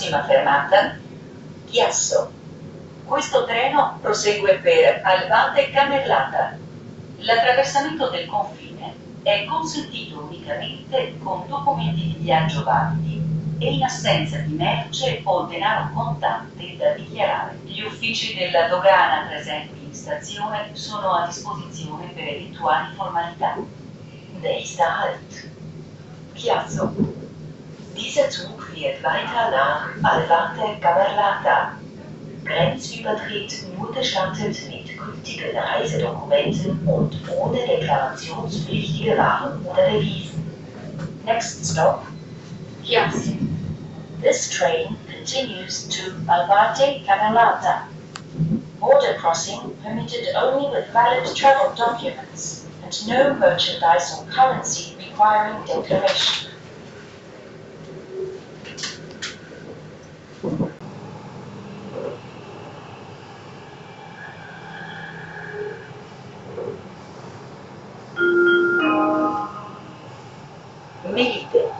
Prossima fermata, Chiasso. Questo treno prosegue per Albate Camerlata. L'attraversamento del confine è consentito unicamente con documenti di viaggio validi e in assenza di merce o denaro contante da dichiarare. Gli uffici della dogana presenti in stazione sono a disposizione per eventuali formalità. Nächster Halt. Chiasso. Dieser Zug fährt weiter nach Albate Camerlata. Grenzübertritt nur gestattet mit gültigen Reisedokumenten und ohne deklarationspflichtige Waren oder Devisen. Next stop, Chiasso. This train continues to Albate Camerlata. Border crossing permitted only with valid travel documents and no merchandise or currency requiring declaration. Melite.